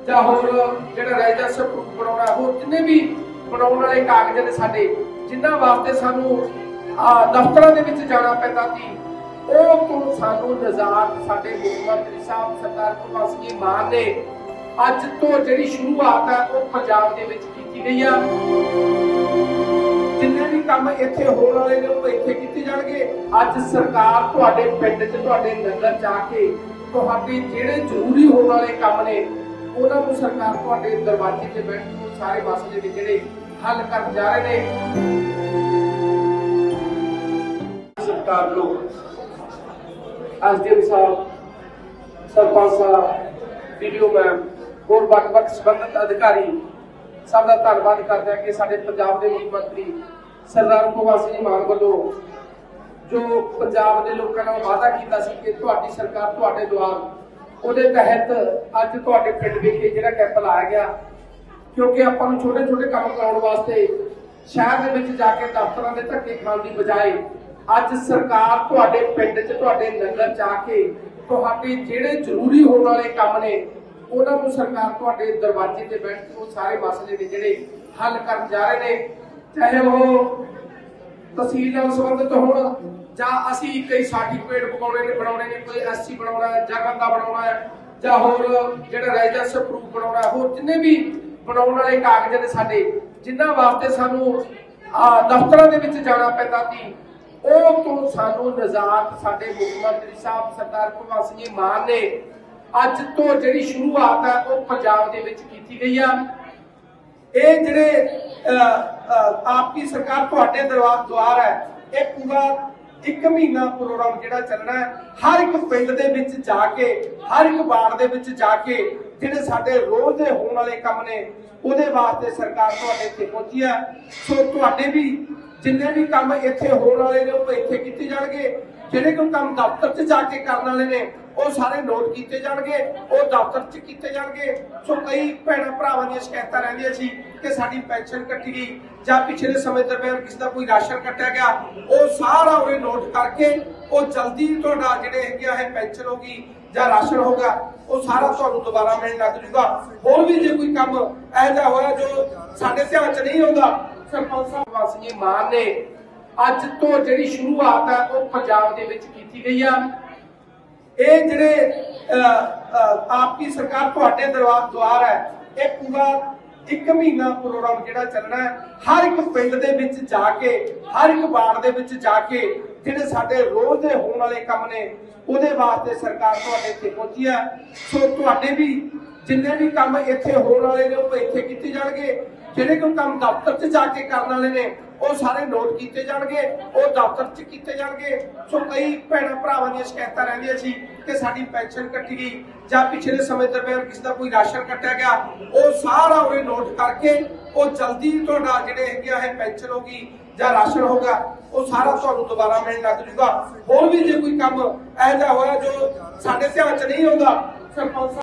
ਜਾਂ ਹੋਰ ਜਿਹੜਾ ਰੈਜ਼ੀਡੈਂਸ਼ੀਅਲ ਪ੍ਰੂਫ ਬਣਾਉਣਾ, ਹੋਰ ਜਿੰਨੇ ਵੀ ਬਣਾਉਣ ਵਾਲੇ ਕਾਗਜ਼ ਨੇ ਸਾਡੇ, ਜਿਨ੍ਹਾਂ ਵਾਸਤੇ ਸਾਨੂੰ ਦਫ਼ਤਰਾਂ ਦੇ ਵਿੱਚ ਜਾਣਾ ਪੈਂਦਾ ਸੀ, ਉਹ ਤੋਂ ਸਾਨੂੰ ਨਿਜ਼ਾਤ ਸਾਡੇ ਮੁੱਖ ਮੰਤਰੀ ਸਾਹਿਬ ਸਰਦਾਰ ਭਗਵੰਤ ਸਿੰਘ ਮਾਨ ਨੇ ਅੱਜ ਤੋਂ ਜਿਹੜੀ ਸ਼ੁਰੂਆਤ ਹੈ ਉਹ ਪੰਜਾਬ ਦੇ ਵਿੱਚ ਕੀਤੀ ਗਈ ਆ। ਜਿੰਨੇ ਵੀ ਕੰਮ ਇੱਥੇ ਹੋਣ ਵਾਲੇ ਨੇ ਉਹ ਇੱਥੇ ਕੀਤੇ ਜਾਣਗੇ। ਅੱਜ ਸਰਕਾਰ ਤੁਹਾਡੇ ਪਿੰਡ 'ਚ, ਤੁਹਾਡੇ ਨਗਰ 'ਚ ਆ ਕੇ ਤੁਹਾਡੇ ਜਿਹੜੇ ਜ਼ਰੂਰੀ ਹੋਣ ਵਾਲੇ ਕੰਮ ਨੇ ਉਹਨਾਂ ਨੂੰ ਸਰਕਾਰ ਤੁਹਾਡੇ ਦਰਵਾਜ਼ੇ ਤੇ ਬੈਠ ਕੇ ਸਾਰੇ ਮਸਲੇ ਦੇ ਜਿਹੜੇ ਹੱਲ ਕਰਨ ਜਾ ਰਹੇ ਨੇ। ਸਰਕਾਰ ਨੂੰ ਐਸਡੀਐਮ ਸਾਹਿਬ, ਸਰਪੰਚ ਸਾਹਿਬ, ਵੀਡੀਓ ਮੈਮ, ਹੋਰ ਵੱਖ-ਵੱਖ ਸੰਬੰਧਿਤ ਅਧਿਕਾਰੀ ਸਭ ਦਾ ਧੰਨਵਾਦ ਕਰਦੇ ਹਾਂ ਕਿ ਸਾਡੇ ਪੰਜਾਬ ਦੇ ਮੁੱਖ ਮੰਤਰੀ ਸਰਦਾਰ ਭਗਵੰਤ ਸਿੰਘ ਮਾਨ ਵੱਲੋਂ ਜੋ ਪੰਜਾਬ ਦੇ ਲੋਕਾਂ ਨਾਲ ਵਾਅਦਾ ਕੀਤਾ ਸੀ ਕਿ ਤੁਹਾਡੀ ਸਰਕਾਰ ਤੁਹਾਡੇ ਦੁਆਰ, ਉਹਦੇ ਤਹਿਤ ਅੱਜ ਤੁਹਾਡੇ ਪਿੰਡ ਵਿਖੇ ਜਿਹੜਾ ਕੈਂਪ ਲਾਇਆ ਗਿਆ। ਕਿਉਂਕਿ ਆਪਾਂ ਨੂੰ ਛੋਟੇ-ਛੋਟੇ ਕੰਮ ਕਰਾਉਣ ਵਾਸਤੇ ਸ਼ਹਿਰ ਦੇ ਵਿੱਚ ਜਾ ਕੇ ਦਫ਼ਤਰਾਂ ਦੇ ਧੱਕੇ ਖਾਣ ਦੀ ਬਜਾਏ ਅੱਜ ਸਰਕਾਰ ਤੁਹਾਡੇ ਪਿੰਡ 'ਚ, ਤੁਹਾਡੇ ਨਗਰ 'ਚ ਆ ਕੇ ਤੁਹਾਡੇ ਜਿਹੜੇ ਜ਼ਰੂਰੀ ਹੋਣ ਵਾਲੇ ਕੰਮ ਨੇ ਉਹਨਾਂ ਨੂੰ ਸਰਕਾਰ ਤੁਹਾਡੇ ਦਰਵਾਜ਼ੇ ਤੇ ਬੈਠ ਕੇ ਉਹ ਸਾਰੇ ਮਸਲੇ ਦੇ ਜਿਹੜੇ ਹੱਲ ਕਰਨ ਜਾ ਰਹੇ ਨੇ। ਚਾਹੇ ਉਹ ਤਹਿਸੀਲ ਨਾਲ ਸੰਬੰਧਿਤ ਹੋਣ ਜਾਂ ਅਸੀਂ ਕਈ ਸਰਟੀਫਿਕੇਟ ਬਣਾਉਣੇ ਨੇ, ਕੋਈ ਐਸਸੀ ਬਣਾਉਣਾ ਹੈ ਜਾਂ ਬੰਦਾ ਬਣਾਉਣਾ ਹੈ ਜਾਂ ਹੋਰ ਜਿਹੜਾ ਰੈਜ਼ੀਡੈਂਸ਼ੀਅਲ ਪ੍ਰੂਫ ਬਣਾਉਣਾ, ਹੋਰ ਜਿੰਨੇ ਵੀ ਬਣਾਉਣ ਵਾਲੇ ਕਾਗਜ਼ ਨੇ ਸਾਡੇ, ਜਿਨ੍ਹਾਂ ਵਾਸਤੇ ਸਾਨੂੰ ਦਫ਼ਤਰਾਂ ਦੇ ਵਿੱਚ ਜਾਣਾ ਪੈਂਦਾ ਸੀ, ਉਹ ਤੋਂ ਸਾਨੂੰ ਨਿਜ਼ਾਤ ਸਾਡੇ ਮੁੱਖ ਮੰਤਰੀ ਸਾਹਿਬ ਸਰਦਾਰ ਭਗਵੰਤ ਸਿੰਘ ਮਾਨ ਨੇ ਅੱਜ ਤੋਂ ਜਿਹੜੀ ਸ਼ੁਰੂਆਤ ਹੈ ਉਹ ਪੰਜਾਬ ਦੇ ਵਿੱਚ ਕੀਤੀ ਗਈ ਆ। ਇਹ ਜਿਹੜੇ ਆਪ ਦੀ ਸਰਕਾਰ ਤੁਹਾਡੇ ਦੁਆਰ ਹੈ, ਇਹ ਪੂਰਾ 1 ਮਹੀਨਾ ਪ੍ਰੋਗਰਾਮ ਜਿਹੜਾ ਚੱਲਣਾ ਹੈ। ਹਰ ਇੱਕ ਪਿੰਡ ਦੇ ਵਿੱਚ ਜਾ ਕੇ, ਹਰ ਇੱਕ ਵਾਰਡ ਦੇ ਵਿੱਚ ਜਾ ਕੇ ਜਿਹੜੇ ਸਾਡੇ ਰੋਜ਼ ਦੇ ਹੋਣ ਵਾਲੇ ਕੰਮ ਨੇ ਉਹਦੇ ਵਾਸਤੇ ਸਰਕਾਰ ਤੁਹਾਡੇ ਇੱਥੇ ਪਹੁੰਚੀ ਹੈ। ਸੋ ਤੁਹਾਡੇ ਵੀ ਜਿੰਨੇ ਵੀ ਕੰਮ ਇੱਥੇ ਹੋਣ ਵਾਲੇ ਨੇ ਉਹ ਇੱਥੇ ਕੀਤੇ ਜਾਣਗੇ। ਜਿਹੜੇ ਕੋਈ ਕੰਮ ਦਫ਼ਤਰ 'ਚ ਜਾ ਕੇ ਕਰਨ ਵਾਲੇ ਨੇ ਉਹ ਸਾਰੇ ਨੋਟ ਕੀਤੇ ਜਾਣਗੇ, ਉਹ ਦਫ਼ਤਰ 'ਚ ਕੀਤੇ ਜਾਣਗੇ। ਸੋ ਕਈ ਭੈਣਾਂ ਭਰਾਵਾਂ ਦੀਆਂ ਸ਼ਿਕਾਇਤਾਂ ਰਹਿੰਦੀਆਂ ਸੀ ਕਿ ਸਾਡੀ ਪੈਨਸ਼ਨ ਕੱਟੀ ਗਈ ਜਾਂ ਪਿਛਲੇ ਸਮੇਂ ਦਰਮਿਆਨ ਕਿਸੇ ਦਾ ਕੋਈ ਰਾਸ਼ਨ ਕੱਟਿਆ ਗਿਆ, ਉਹ ਸਾਰਾ ਉਹਨੇ ਨੋਟ ਕਰਕੇ ਉਹ ਜਲਦੀ ਤੁਹਾਡਾ ਜਿਹੜੇ ਹੈਗੇ ਆ ਪੈਨਸ਼ਨ ਹੋਗੀ ਜਾਂ ਰਾਸ਼ਨ ਹੋਗਾ ਉਹ ਸਾਰਾ ਤੁਹਾਨੂੰ ਦੁਬਾਰਾ ਮਿਲਣ ਲੱਗ ਜੂਗਾ। ਹੋਰ ਵੀ ਜੇ ਕੋਈ ਕੰਮ ਇਹੋ ਜਿਹਾ ਹੋਇਆ ਜੋ ਸਾਡੇ ਧਿਆਨ 'ਚ ਨਹੀਂ ਆਉਂਦਾ, ਸਰਪੰਚ ਸਾਹਿਬ ਭਗਵੰਤ ਸਿੰਘ ਮਾਨ ਨੇ ਅੱਜ ਤੋਂ ਜਿਹੜੀ ਸ਼ੁਰੂਆਤ ਹੈ ਉਹ ਪੰਜਾਬ ਦੇ ਵਿੱਚ ਕੀਤੀ ਗਈ ਆ। ਇਹ ਜਿਹੜੇ ਆਪ ਦੀ ਸਰਕਾਰ ਤੁਹਾਡੇ ਦੁਆਰ ਹੈ, ਇਹ ਪੂਰਾ 1 ਮਹੀਨਾ ਪ੍ਰੋਗਰਾਮ ਜਿਹੜਾ ਚੱਲਣਾ ਹੈ। ਹਰ ਇੱਕ ਪਿੰਡ ਦੇ ਵਿੱਚ ਜਾ ਕੇ, ਹਰ ਇੱਕ ਵਾਰਡ ਦੇ ਵਿੱਚ ਜਾ ਕੇ ਜਿਹੜੇ ਸਾਡੇ ਰੋਜ਼ ਦੇ ਹੋਣ ਵਾਲੇ ਕੰਮ ਨੇ ਉਹਦੇ ਵਾਸਤੇ ਸਰਕਾਰ ਤੁਹਾਡੇ ਇੱਥੇ ਪਹੁੰਚੀ ਹੈ। ਸੋ ਤੁਹਾਡੇ ਵੀ ਜਿੰਨੇ ਵੀ ਕੰਮ ਇੱਥੇ ਹੋਣ ਵਾਲੇ ਨੇ ਉਹ ਇੱਥੇ ਕੀਤੇ ਜਾਣਗੇ। ਜਿਹੜੇ ਕੋਈ ਕੰਮ ਦਫ਼ਤਰ 'ਚ ਜਾ ਕੇ ਕਰਨ ਵਾਲੇ ਨੇ ਉਹ ਸਾਰੇ ਨੋਟ ਕੀਤੇ ਜਾਣਗੇ, ਉਹ ਦਫ਼ਤਰ 'ਚ ਕੀਤੇ ਜਾਣਗੇ। ਸੋ ਕਈ ਭੈਣਾਂ ਭਰਾਵਾਂ ਦੀਆਂ ਸ਼ਿਕਾਇਤਾਂ ਰਹਿੰਦੀਆਂ ਸੀ ਕਿ ਸਾਡੀ ਪੈਨਸ਼ਨ ਕੱਟੀ ਗਈ ਜਾਂ ਪਿਛਲੇ ਸਮੇਂ ਦਰਮਿਆਨ ਕਿਸੇ ਦਾ ਕੋਈ ਰਾਸ਼ਨ ਕੱਟਿਆ ਗਿਆ, ਉਹ ਸਾਰਾ ਉਹਨੇ ਨੋਟ ਕਰਕੇ ਉਹ ਜਲਦੀ ਤੁਹਾਡਾ ਜਿਹੜੇ ਹੈਗੇ ਆ ਪੈਨਸ਼ਨ ਹੋਗੀ ਜਾਂ ਰਾਸ਼ਨ ਹੋਗਾ ਉਹ ਸਾਰਾ ਤੁਹਾਨੂੰ ਦੁਬਾਰਾ ਮਿਲਣ ਲੱਗ ਜੂਗਾ। ਹੋਰ ਵੀ ਜੇ ਕੋਈ ਕੰਮ ਇਹੋ ਜਿਹਾ ਹੋਇਆ ਜੋ ਸਾਡੇ ਧਿਆਨ 'ਚ ਨਹੀਂ ਆਉਂਦਾ, ਸਰਪੰਚ